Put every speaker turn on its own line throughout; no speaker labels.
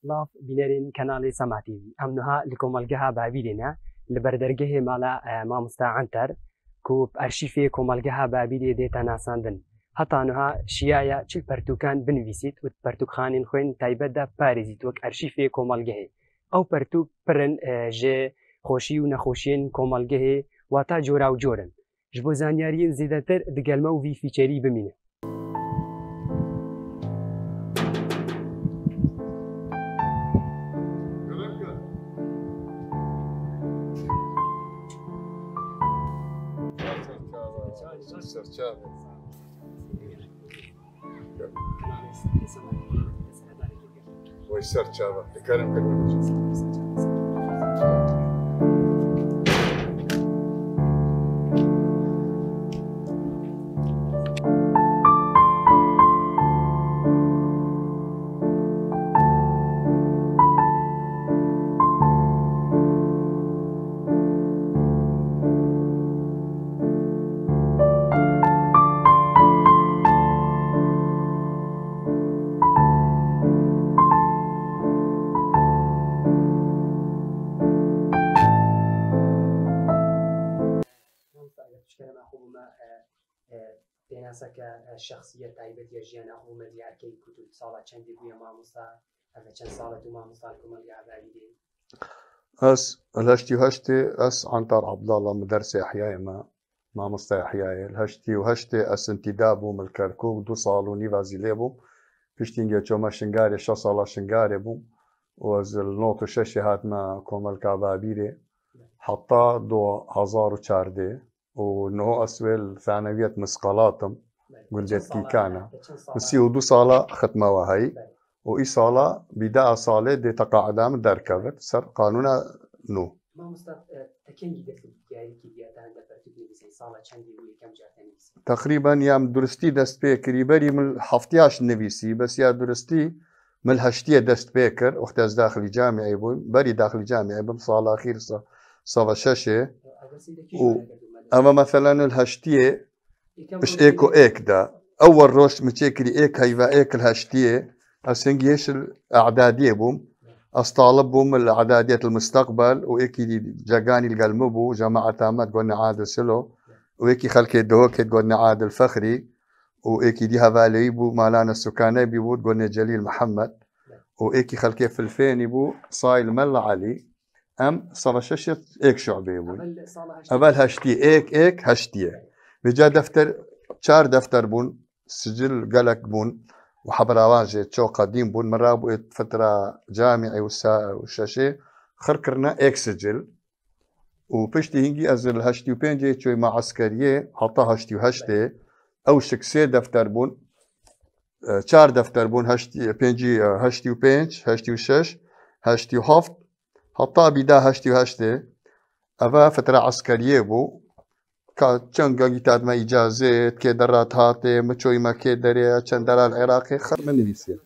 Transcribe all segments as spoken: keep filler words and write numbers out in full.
سلاف بینرین کانالی سما تیوی امنها لکومالگها بابیرنا لبردرگه مالا ما مستعنتر کوب ارشیفی کومالگها بابیری دیتا ناساندن حتی انها شیایا چل پرتوکان بنویسید و پرتوکخانین خوین تایبت دا پارزید وک ارشیفی کومالگه او پرتوک پرن جه خوشی و نخوشین کومالگه و تا جورا و جورن جبو زانیارین زیدتر دگلمه و وی فیچری بمینه.
ويسر شابه كرم كلمة
الشخصية تايبت يجينا هو مليار كي كتب صالة چندي بويا ماموسا هذا چند صالة تو ماموسا لكم مليار بعيدين
أس الهشتي وهشتي أس عنتر عبد الله مدرس إحياء ما ماموسا إحياء الهشتي وهشتي أس انتدابو من الكركوك دو صالو نيفا زيليبو بيشتينجا چوما شنغاري شا صالة شنغاري بو وز النوتو شاشي هاتنا كومل كابابيري حتى دو هزار وچاردي ونهو أسويل ثانوية مسقالاتم قلت كي كان مسيو دو صالة ختمة وهي وإي صالة بداية صالة دي تقاعدة من دركبت صار قانونا نو
ما مستط تكني دخل يعني كي بياتا عند برتبني بس صالة چندي وي كم جاتني
تقريبا يام درستي دست بيكري بري من حفتياش نبيسي بس يا درستي من الهشتية دست بيكر اختاز داخل جامعي بو بري داخل جامعي بم صالة أخير صالة شاشة أما مثلا الهشتية مش إيك وإيك دا أول روش متشكري إيك هيفا إيك الهشتية أسنجيش الأعدادية بوم أستطالب بوم الأعدادية المستقبل وإيكي جاقاني القلمبو جماعة تامات قلنا عادل سلو وإيكي خلكي دوكي قلنا عادل فخري وإيكي دي هفالي بو مالانا السكاني بو قلنا جليل محمد وإيكي خلكي فلفيني بو صايل ملا علي أم صار شاشة إيك شعبي بو أبل هشتي إيك إيك هشتية بجا دفتر چار دفتر بون سجل قلق بون وحبراواجه تشو قديم بون مرابو فترة جامعي والشاشة خركرنا إيك سجل وبشتي هنجي أزل هشتي وبينجي تشوي مع عسكرية حطا هشتي وهشتي أو شكسي دفتر بون چار دفتر بون هشتي بينجي هشتي وبينج هشتي وشش هشتي وهفت حطا بدا هشتي وهشتي أفا فترة عسكرية بو كان قاعد ما إجازات كدرات هاتي مشوي ما كدري كان درا العراقي خر من نبيسي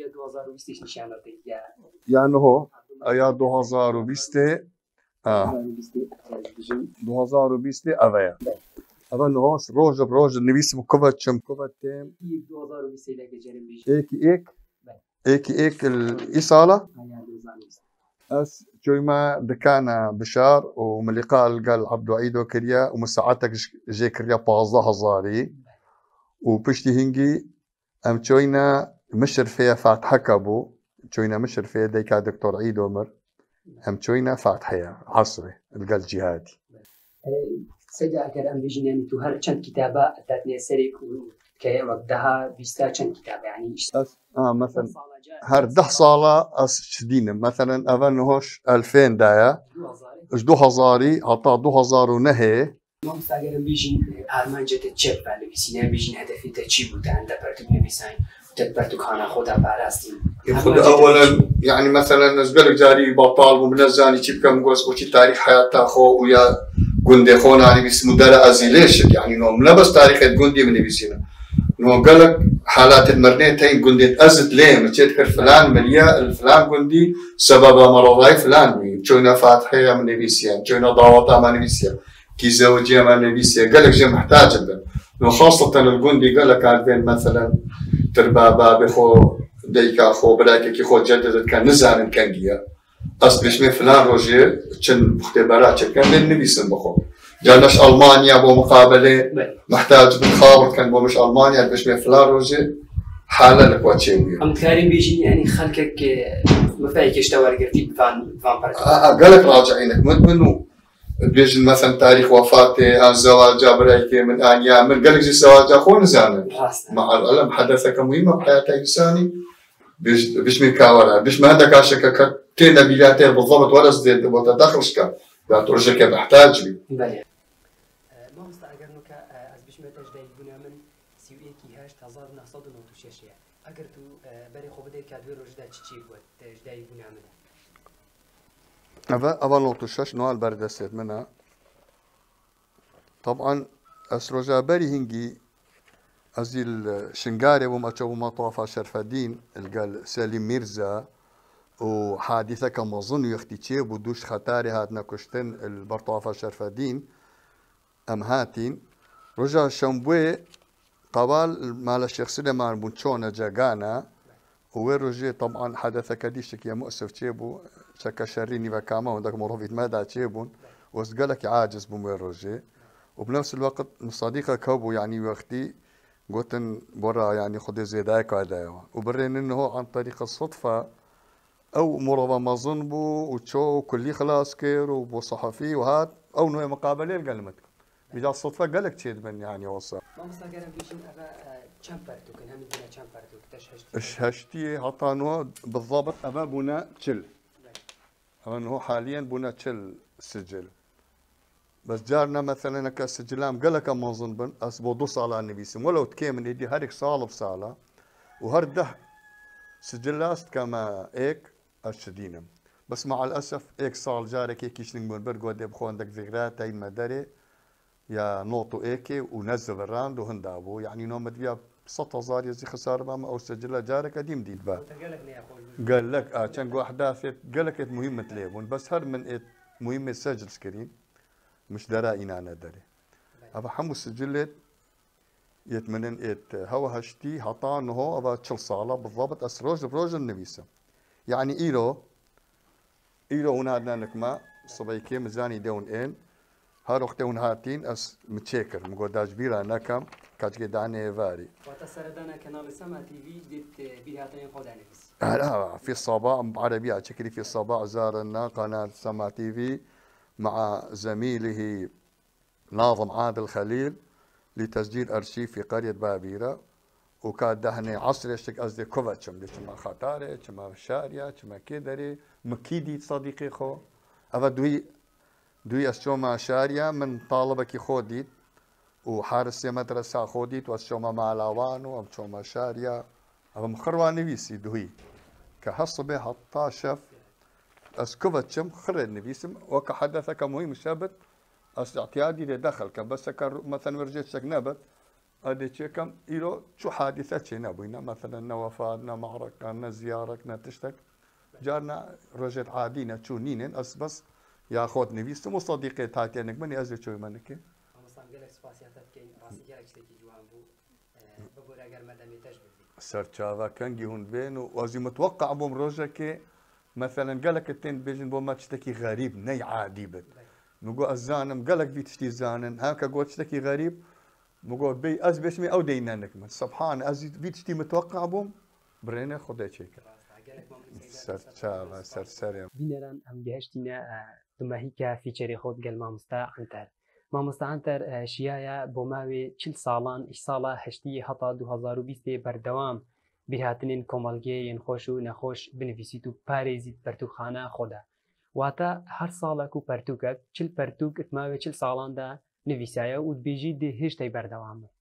يعني هو أيا دو هزار وبيستي آه دو هزار وبيستي أبايا أبا نهو روج بروج نبيسي بكوفت شم كوفت تيم إيك إيك إيك إيك الإصالة أس جوي ما دكانا بشار وملقاء قال عبد عيدو كريا ومساعدتك جي كريا بازا هزاري وبشتي هنجي أم جوينا مشر فيها فاتحة كابو جوينا مشر فيها ديكا دكتور عيد عمر أم جوينا فاتحة عصري القال جهادي
سيدا أكاد أم بيجين يعني تو هر چند كتابة أتاتني سريك كي وقتها بيستا چند كتابة يعني
آه مثلا هر ده صالة أس شدينة مثلا أفن هوش ألفين دايا إش دو هزاري عطا دو هزار ونهي
ما مستعجل بيجين أرمان جت تشيب على بيسينا بيجين هدفي تشيب وتعند برتب نبيسين وتبرتو خانة خدا بعرستين
يخد أولا يعني مثلا نزبلك جاري بطال ومنزاني تشيب كم جوز وشي تاريخ حياته خو ويا جندي خونا يعني بيسمو دارا أزيليش يعني نوم لا بس تاريخ جندي من بيسينا نو قالك حالات المرنين تين جندي أزت ليه متذكر فلان مليا الفلان جندي سبب مرضاي فلان جونا فاتحية من نبيسيا جونا ضواطا من نبيسيا كي زوجيا من نبيسيا قالك جي محتاج جدا نو خاصة الجندي قالك عارفين مثلا تربا بابي خو ديكا خو براكي خو جددت كان نزان كانجيا أصل بشمي فلان روجي كان اختبارات كان للنبيسن بخو جانش ألمانيا بو مقابلة محتاج بالخابر كان بو مش ألمانيا بشمي فلان روجي حالا لك واتشي ويا
أم كارين بيجي يعني خلكك ما فيك يشتغل قرتي فان فان برد
قالك راجعينك مدمنو بيجي مثلا تاريخ وفاته الزواج برايكي من أيام من قالك زي الزواج أخو نزانه مع العلم حدثك مهمة بحياة إنساني بيش بيش من كاورا بيش ما هذا كاشك كتير نبيلاتين بالضبط ولا زيد وتدخلش كا بترجع كا بحتاج لي.
بله. ما مستعجر نك از بيش ما تجدي بنا من سوي كي هاش تزار نصاد نوتوشيش يعني. أجر تو بري خبدة كادوي رجدا تشيب وتجدي بنا من.
أبا أبا نوتوشش نوع البردست منها. طبعا أسرجا بري هنجي أزي الشنقاري وما تشوفوا مطوفة شرف الدين قال سليم ميرزا وحادثة كما ظن يختي ودوش خطاري هاتنا كشتن البرطوفة شرف الدين أم هاتين رجع شنبوي قبال مال الشيخ سليمان بونشونا جاغانا ورجع طبعا حدث كديشك يا مؤسف تشيبو شكا شريني وكاما وندك مروفيت ماذا تشيبون وسقالك عاجز بموير رجع وبنفس الوقت صديقة كوبو يعني وقتي قلت برا يعني خذي زي ذاك هذا وبرين انه عن طريق الصدفه او مرضى ما ظنبو وتشو كلي خلاص كير وبو صحفي وهات او نوع مقابله قلمتكم بجا الصدفه قال لك تشيد من يعني وصل
ما مصدر قال بيشين ابا تشامبرتو كان هم دينا تشامبرتو تشهشتي
اشهشتي عطانو بالضبط ابا بنا تشل انه حاليا بنا تشل سجل بس جارنا مثلا كسجلام قال لك ما ظنبن اسبودو صاله النبي سم ولو تكيمن يدي هريك صاله بصاله وهرده سجلاست كما ايك الشدينم بس مع الاسف ايك صال جارك هيك يشنق من برق ودي بخو عندك ذكريات هاي مدري يا نوطو ايكي ونزل الراند وهندابو يعني نوم مدبيا بسطة زار يزي خسارة ماما او سجلها جارك قديم ديد با قال لك اه كان احداث قال لك مهمة ليبون بس هر من إيه مهمة سجل سكرين مش درائنا أنا دري أبا حمو سجلت يتمنن إت هوا هشتي هطان هو أبا تشل صالة بالضبط أسروج بروج النبيسة يعني إيلو إيلو هنا هدنانك ما صبيكي مزاني دون إن هارو اختون هاتين أس متشكر مقول داج بيرا نكم كاج داني فاري
وتسردنا كنال سما تي في ديت بيهاتين خداني بس
لا في الصباح عربية شكلي في الصباح زارنا قناة سما تي في مع زميله ناظم عادل خليل لتسجيل أرشيف في قرية بابيرة وكان دهني عصر يشتك أزدي كوفاتشم دي كما خطاري كما شاريا كما كيدري مكيدي صديقي خو أفا دوي دوي أشوما شاريا من طالبك خوديت وحارس مدرسة خوديت وأشوما مع لاوان وأشوما شاريا أفا مخرواني بيسي دوي كهصبي حطا شف اسكوفاتشم خرج نبيسم وكحدثك مهم شابت اس اعتيادي لدخل كبس مثلا ورجيت سكنبت هذه كم إلو شو حادثة نبوينا مثلا وفاتنا معركة زيارة تشتك جارنا رجعت عادينا شو نينين اس بس ياخذ نبيسم وصديقي تاتينك مني ازل شو منك سرچاوا كنجي هون بين وازي متوقع بوم روجك مثلا قالك التين بيجن بو ما تشتكي غريب ني عادي بد نقول الزانم قالك في تشتي زانن هاكا قول تشتكي غريب نقول بي از باسمي او دينانك من سبحان از في تشتي متوقع بوم برينا خدي شيك سرچاوا سرسرم
بينران ام بهشتينا ثم هيك في شري خود قال ما مستعنتر ما مستعنتر شيايا بوماوي چل سالان اش سالا هشتي هتا دو هزار و بیست بردوام بهاتنين كومالجي ينخوشو نخوش بنفيسيتو باريزيت برتوخانه خودا واتا هر سالكو برتوكت چل برتوك اتماوي چل سالان دا نفيسايا و بيجي دي هشتي بردوامو